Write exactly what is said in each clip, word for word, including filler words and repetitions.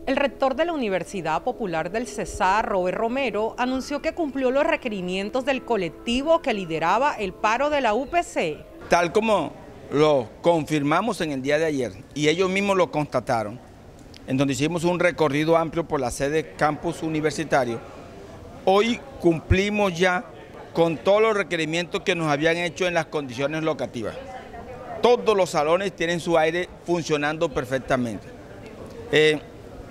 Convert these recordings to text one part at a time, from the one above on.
El rector de la Universidad Popular del Cesar, Robert Romero, anunció que cumplió los requerimientos del colectivo que lideraba el paro de la U P C. Tal como lo confirmamos en el día de ayer, y ellos mismos lo constataron, en donde hicimos un recorrido amplio por la sede campus universitario, hoy cumplimos ya con todos los requerimientos que nos habían hecho en las condiciones locativas. Todos los salones tienen su aire funcionando perfectamente. Eh,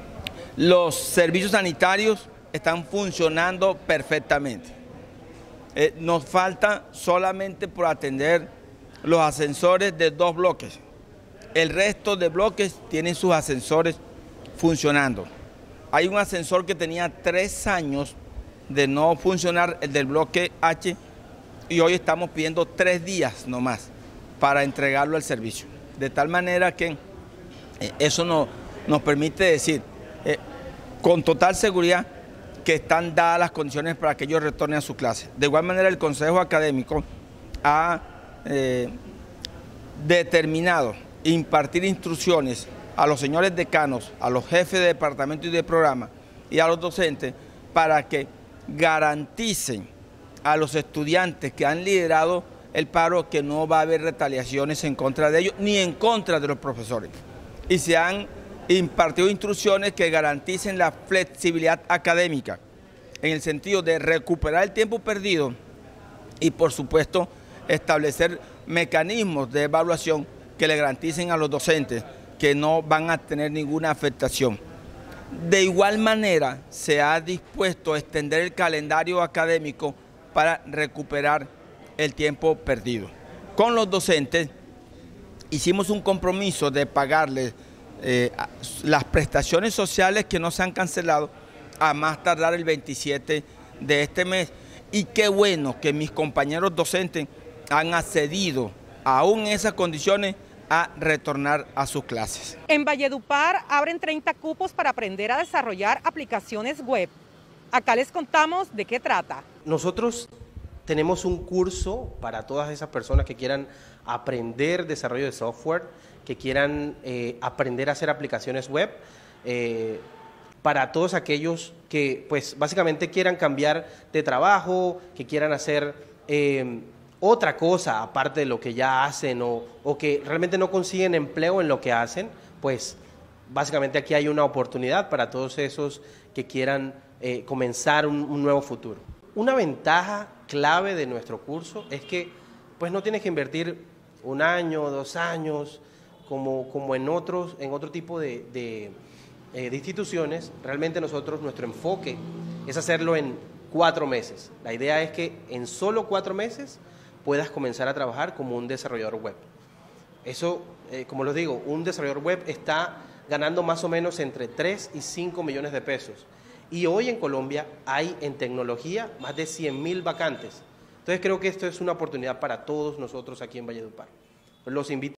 los servicios sanitarios están funcionando perfectamente. Eh, nos falta solamente por atender los ascensores de dos bloques. El resto de bloques tienen sus ascensores funcionando. Hay un ascensor que tenía tres años de no funcionar, el del bloque H, y hoy estamos pidiendo tres días nomás para entregarlo al servicio. De tal manera que eh, eso no, nos permite decir eh, con total seguridad que están dadas las condiciones para que ellos retornen a su clase. De igual manera, el Consejo Académico ha eh, determinado impartir instrucciones a los señores decanos, a los jefes de departamento y de programa y a los docentes para que garanticen a los estudiantes que han liderado el paro que no va a haber retaliaciones en contra de ellos ni en contra de los profesores. Y se han impartido instrucciones que garanticen la flexibilidad académica en el sentido de recuperar el tiempo perdido y, por supuesto, establecer mecanismos de evaluación que le garanticen a los docentes que no van a tener ninguna afectación. De igual manera, se ha dispuesto a extender el calendario académico para recuperar el tiempo perdido. Con los docentes hicimos un compromiso de pagarles eh, las prestaciones sociales que no se han cancelado a más tardar el veintisiete de este mes. Y qué bueno que mis compañeros docentes han accedido, aún en esas condiciones, a retornar a sus clases. En Valledupar abren treinta cupos para aprender a desarrollar aplicaciones web. Acá les contamos de qué trata. Nosotros tenemos un curso para todas esas personas que quieran aprender desarrollo de software, que quieran eh, aprender a hacer aplicaciones web, eh, para todos aquellos que pues básicamente quieran cambiar de trabajo, que quieran hacer eh, otra cosa aparte de lo que ya hacen o, o que realmente no consiguen empleo en lo que hacen, pues básicamente aquí hay una oportunidad para todos esos que quieran eh, comenzar un, un nuevo futuro. Una ventaja clave de nuestro curso es que pues no tienes que invertir un año, dos años, como, como en, otros, en otro tipo de, de, eh, de instituciones. Realmente nosotros, nuestro enfoque es hacerlo en cuatro meses. La idea es que en solo cuatro meses puedas comenzar a trabajar como un desarrollador web. Eso, eh, como les digo, un desarrollador web está ganando más o menos entre tres y cinco millones de pesos. Y hoy en Colombia hay en tecnología más de cien mil vacantes. Entonces creo que esto es una oportunidad para todos nosotros aquí en Valledupar. Los invito